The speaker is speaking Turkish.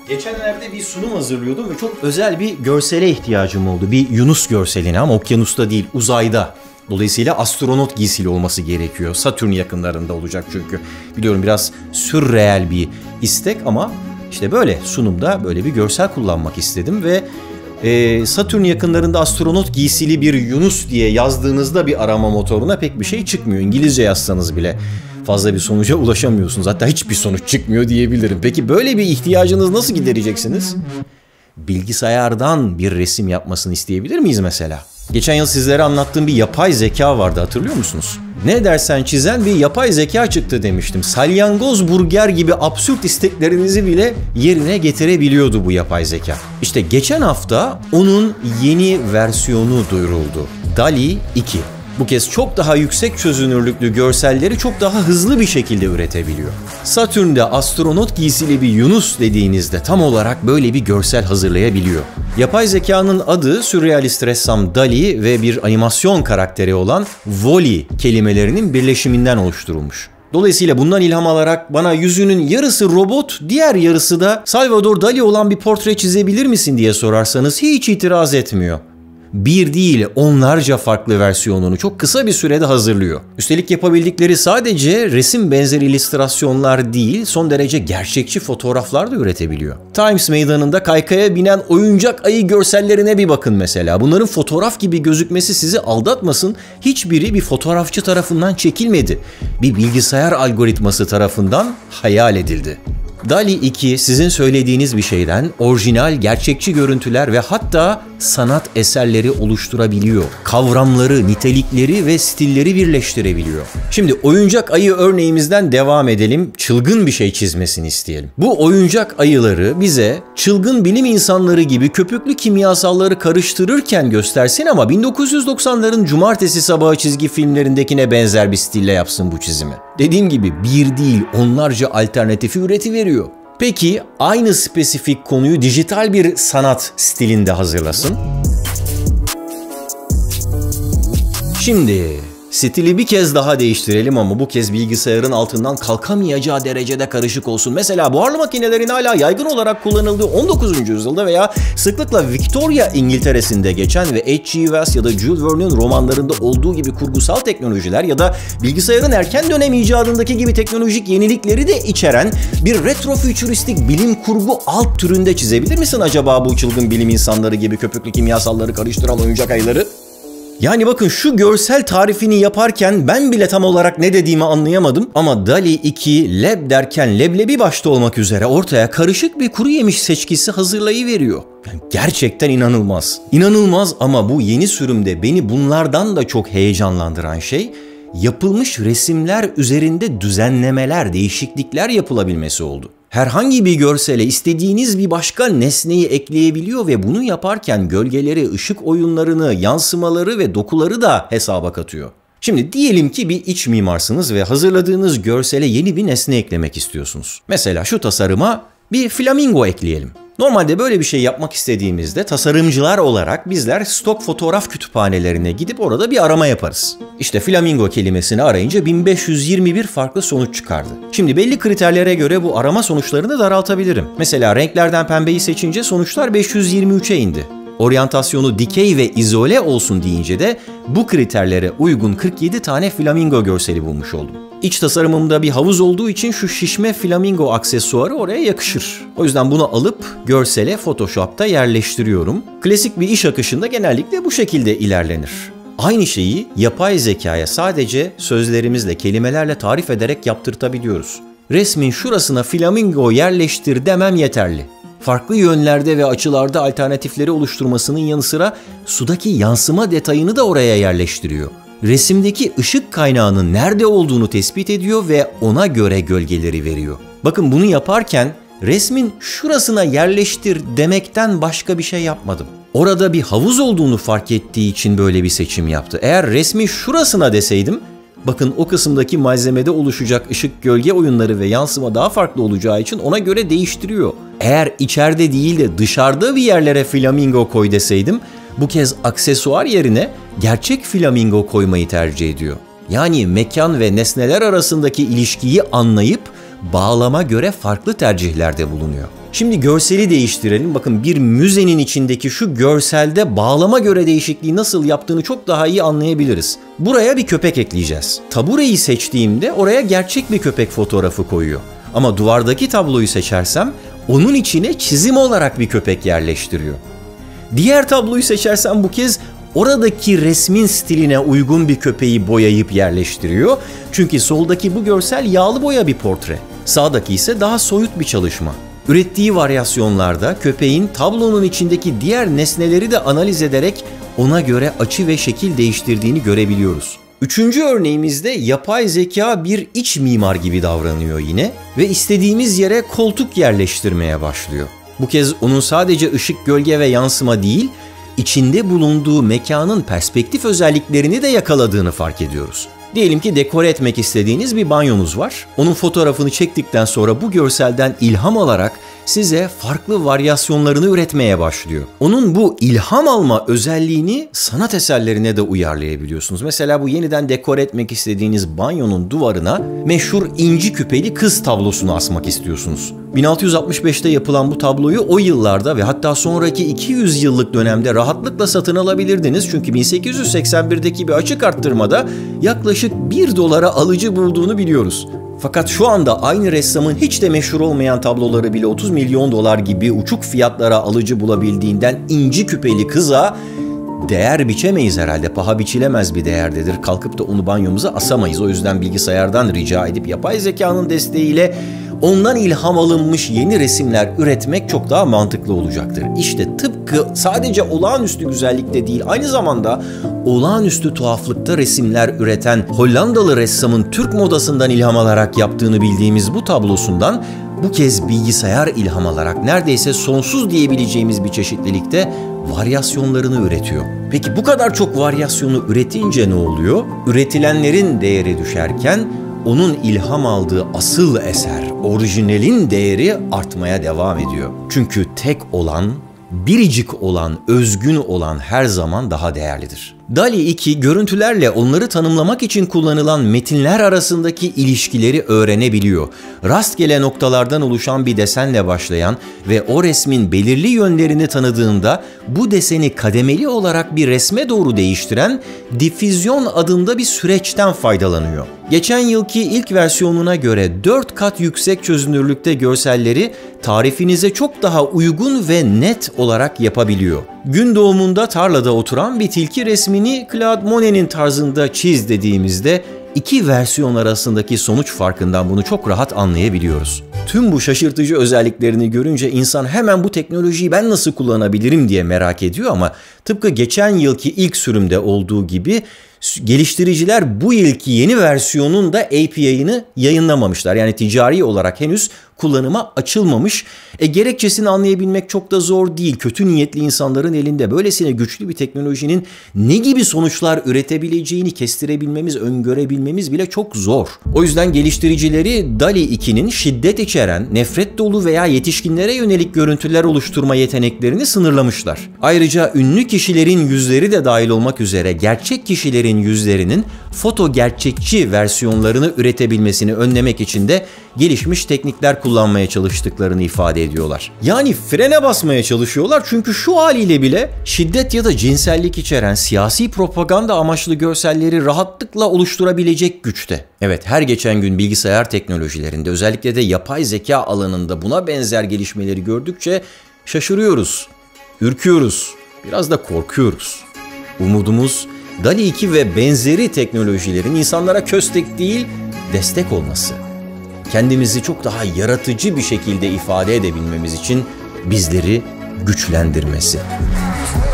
Geçenlerde bir sunum hazırlıyordum ve çok özel bir görsele ihtiyacım oldu. Bir Yunus görseline ama okyanusta değil, uzayda. Dolayısıyla astronot giysili olması gerekiyor. Satürn yakınlarında olacak çünkü. Biliyorum biraz sürreel bir istek ama işte böyle sunumda böyle bir görsel kullanmak istedim ve Satürn yakınlarında astronot giysili bir Yunus diye yazdığınızda bir arama motoruna pek bir şey çıkmıyor. İngilizce yazsanız bile fazla bir sonuca ulaşamıyorsunuz. Hatta hiçbir sonuç çıkmıyor diyebilirim. Peki böyle bir ihtiyacınız nasıl gidereceksiniz? Bilgisayardan bir resim yapmasını isteyebilir miyiz mesela? Geçen yıl sizlere anlattığım bir yapay zeka vardı, hatırlıyor musunuz? Ne dersen çizen bir yapay zeka çıktı demiştim. Salyangoz burger gibi absürt isteklerinizi bile yerine getirebiliyordu bu yapay zeka. İşte geçen hafta onun yeni versiyonu duyuruldu. DALL-E 2. Bu kez çok daha yüksek çözünürlüklü görselleri çok daha hızlı bir şekilde üretebiliyor. Satürn'de astronot giysili bir Yunus dediğinizde tam olarak böyle bir görsel hazırlayabiliyor. Yapay zekanın adı sürrealist ressam Dali ve bir animasyon karakteri olan Wall-E kelimelerinin birleşiminden oluşturulmuş. Dolayısıyla bundan ilham alarak bana yüzünün yarısı robot, diğer yarısı da Salvador Dali olan bir portre çizebilir misin diye sorarsanız hiç itiraz etmiyor. Bir değil, onlarca farklı versiyonunu çok kısa bir sürede hazırlıyor. Üstelik yapabildikleri sadece resim benzeri illüstrasyonlar değil, son derece gerçekçi fotoğraflar da üretebiliyor. Times Meydanı'nda kaykaya binen oyuncak ayı görsellerine bir bakın mesela. Bunların fotoğraf gibi gözükmesi sizi aldatmasın. Hiçbiri bir fotoğrafçı tarafından çekilmedi. Bir bilgisayar algoritması tarafından hayal edildi. DALL-E 2 sizin söylediğiniz bir şeyden orijinal, gerçekçi görüntüler ve hatta sanat eserleri oluşturabiliyor. Kavramları, nitelikleri ve stilleri birleştirebiliyor. Şimdi oyuncak ayı örneğimizden devam edelim. Çılgın bir şey çizmesini isteyelim. Bu oyuncak ayıları bize çılgın bilim insanları gibi köpüklü kimyasalları karıştırırken göstersin ama 1990'ların cumartesi sabahı çizgi filmlerindekine benzer bir stille yapsın bu çizimi. Dediğim gibi bir değil, onlarca alternatifi üretiveriyor. Peki aynı spesifik konuyu dijital bir sanat stilinde hazırlasın. Şimdi stili bir kez daha değiştirelim ama bu kez bilgisayarın altından kalkamayacağı derecede karışık olsun. Mesela buharlı makinelerin hala yaygın olarak kullanıldığı 19. yüzyılda veya sıklıkla Victoria İngiltere'sinde geçen ve H.G. Wells ya da Jules Verne'in romanlarında olduğu gibi kurgusal teknolojiler ya da bilgisayarın erken dönem icadındaki gibi teknolojik yenilikleri de içeren bir retrofütüristik bilim kurgu alt türünde çizebilir misin acaba bu çılgın bilim insanları gibi köpüklü kimyasalları karıştıran oyuncak ayıları? Yani bakın şu görsel tarifini yaparken ben bile tam olarak ne dediğimi anlayamadım ama DALL-E 2 leb derken leblebi başta olmak üzere ortaya karışık bir kuru yemiş seçkisi hazırlayıveriyor. Yani gerçekten inanılmaz. İnanılmaz ama bu yeni sürümde beni bunlardan da çok heyecanlandıran şey yapılmış resimler üzerinde düzenlemeler, değişiklikler yapılabilmesi oldu. Herhangi bir görsele istediğiniz bir başka nesneyi ekleyebiliyor ve bunu yaparken gölgeleri, ışık oyunlarını, yansımaları ve dokuları da hesaba katıyor. Şimdi diyelim ki bir iç mimarsınız ve hazırladığınız görsele yeni bir nesne eklemek istiyorsunuz. Mesela şu tasarıma bir flamingo ekleyelim. Normalde böyle bir şey yapmak istediğimizde tasarımcılar olarak bizler stok fotoğraf kütüphanelerine gidip orada bir arama yaparız. İşte flamingo kelimesini arayınca 1521 farklı sonuç çıkardı. Şimdi belli kriterlere göre bu arama sonuçlarını daraltabilirim. Mesela renklerden pembeyi seçince sonuçlar 523'e indi. Oryantasyonu dikey ve izole olsun deyince de bu kriterlere uygun 47 tane flamingo görseli bulmuş oldum. İç tasarımımda bir havuz olduğu için şu şişme flamingo aksesuarı oraya yakışır. O yüzden bunu alıp görsele Photoshop'ta yerleştiriyorum. Klasik bir iş akışında genellikle bu şekilde ilerlenir. Aynı şeyi yapay zekaya sadece sözlerimizle, kelimelerle tarif ederek yaptırtabiliyoruz. Resmin şurasına flamingo yerleştir demem yeterli. Farklı yönlerde ve açılarda alternatifleri oluşturmasının yanı sıra sudaki yansıma detayını da oraya yerleştiriyor. Resimdeki ışık kaynağının nerede olduğunu tespit ediyor ve ona göre gölgeleri veriyor. Bakın bunu yaparken resmin şurasına yerleştir demekten başka bir şey yapmadım. Orada bir havuz olduğunu fark ettiği için böyle bir seçim yaptı. Eğer resmi şurasına deseydim, bakın o kısımdaki malzemede oluşacak ışık, gölge oyunları ve yansıma daha farklı olacağı için ona göre değiştiriyor. Eğer içeride değil de dışarıda bir yerlere flamingo koy deseydim, bu kez aksesuar yerine gerçek flamingo koymayı tercih ediyor. Yani mekan ve nesneler arasındaki ilişkiyi anlayıp bağlama göre farklı tercihlerde bulunuyor. Şimdi görseli değiştirelim. Bakın bir müzenin içindeki şu görselde bağlama göre değişikliği nasıl yaptığını çok daha iyi anlayabiliriz. Buraya bir köpek ekleyeceğiz. Tabureyi seçtiğimde oraya gerçek bir köpek fotoğrafı koyuyor. Ama duvardaki tabloyu seçersem onun içine çizim olarak bir köpek yerleştiriyor. Diğer tabloyu seçersem bu kez oradaki resmin stiline uygun bir köpeği boyayıp yerleştiriyor. Çünkü soldaki bu görsel yağlı boya bir portre. Sağdaki ise daha soyut bir çalışma. Ürettiği varyasyonlarda köpeğin tablonun içindeki diğer nesneleri de analiz ederek ona göre açı ve şekil değiştirdiğini görebiliyoruz. Üçüncü örneğimizde yapay zeka bir iç mimar gibi davranıyor yine ve istediğimiz yere koltuk yerleştirmeye başlıyor. Bu kez onun sadece ışık, gölge ve yansıma değil, içinde bulunduğu mekanın perspektif özelliklerini de yakaladığını fark ediyoruz. Diyelim ki dekore etmek istediğiniz bir banyonuz var. Onun fotoğrafını çektikten sonra bu görselden ilham alarak size farklı varyasyonlarını üretmeye başlıyor. Onun bu ilham alma özelliğini sanat eserlerine de uyarlayabiliyorsunuz. Mesela bu yeniden dekore etmek istediğiniz banyonun duvarına meşhur inci küpeli kız tablosunu asmak istiyorsunuz. 1665'te yapılan bu tabloyu o yıllarda ve hatta sonraki 200 yıllık dönemde rahatlıkla satın alabilirdiniz. Çünkü 1881'deki bir açık arttırmada yaklaşık $1 alıcı bulduğunu biliyoruz. Fakat şu anda aynı ressamın hiç de meşhur olmayan tabloları bile 30 milyon dolar gibi uçuk fiyatlara alıcı bulabildiğinden inci küpeli kıza değer biçemeyiz herhalde. Paha biçilemez bir değerdedir. Kalkıp da onu banyomuza asamayız. O yüzden bilgisayardan rica edip yapay zekanın desteğiyle ondan ilham alınmış yeni resimler üretmek çok daha mantıklı olacaktır. İşte tıpkı sadece olağanüstü güzellikte değil, aynı zamanda olağanüstü tuhaflıkta resimler üreten Hollandalı ressamın Türk modasından ilham alarak yaptığını bildiğimiz bu tablosundan bu kez bilgisayar ilham alarak neredeyse sonsuz diyebileceğimiz bir çeşitlilikte varyasyonlarını üretiyor. Peki bu kadar çok varyasyonu üretince ne oluyor? Üretilenlerin değeri düşerken onun ilham aldığı asıl eser, orijinalin değeri artmaya devam ediyor. Çünkü tek olan, biricik olan, özgün olan her zaman daha değerlidir. DALL-E 2 görüntülerle onları tanımlamak için kullanılan metinler arasındaki ilişkileri öğrenebiliyor. Rastgele noktalardan oluşan bir desenle başlayan ve o resmin belirli yönlerini tanıdığında bu deseni kademeli olarak bir resme doğru değiştiren difüzyon adında bir süreçten faydalanıyor. Geçen yılki ilk versiyonuna göre 4 kat yüksek çözünürlükte görselleri tarifinize çok daha uygun ve net olarak yapabiliyor. Gün doğumunda tarlada oturan bir tilki resmini Claude Monet'in tarzında çiz dediğimizde iki versiyon arasındaki sonuç farkından bunu çok rahat anlayabiliyoruz. Tüm bu şaşırtıcı özelliklerini görünce insan hemen bu teknolojiyi ben nasıl kullanabilirim diye merak ediyor ama tıpkı geçen yılki ilk sürümde olduğu gibi geliştiriciler bu yılki yeni versiyonun da API'ını yayınlamamışlar. Yani ticari olarak henüz kullanıma açılmamış. Gerekçesini anlayabilmek çok da zor değil. Kötü niyetli insanların elinde böylesine güçlü bir teknolojinin ne gibi sonuçlar üretebileceğini kestirebilmemiz, öngörebilmemiz bile çok zor. O yüzden geliştiricileri DALL-E 2'nin şiddet içeren, nefret dolu veya yetişkinlere yönelik görüntüler oluşturma yeteneklerini sınırlamışlar. Ayrıca ünlü kişilerin yüzleri de dahil olmak üzere gerçek kişilerin yüzlerinin foto gerçekçi versiyonlarını üretebilmesini önlemek için de gelişmiş teknikler kullanmaya çalıştıklarını ifade ediyorlar. Yani frene basmaya çalışıyorlar çünkü şu haliyle bile şiddet ya da cinsellik içeren siyasi propaganda amaçlı görselleri rahatlıkla oluşturabilecek güçte. Evet, her geçen gün bilgisayar teknolojilerinde, özellikle de yapay zeka alanında buna benzer gelişmeleri gördükçe şaşırıyoruz, ürküyoruz, biraz da korkuyoruz. Umudumuz DALL-E 2 ve benzeri teknolojilerin insanlara köstek değil, destek olması. Kendimizi çok daha yaratıcı bir şekilde ifade edebilmemiz için bizleri güçlendirmesi.